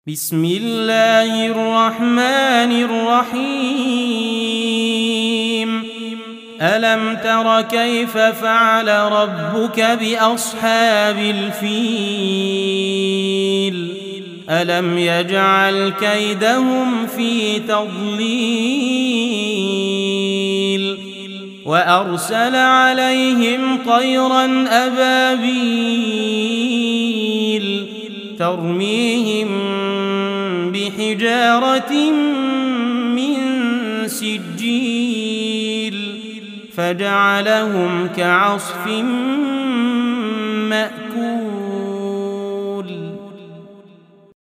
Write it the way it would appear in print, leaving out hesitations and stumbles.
بسم الله الرحمن الرحيم ألم تر كيف فعل ربك بأصحاب الفيل ألم يجعل كيدهم في تضليل وأرسل عليهم طيرا أبابيل ترميهم بحجارة من سجيل فجعلهم كعصف مأكول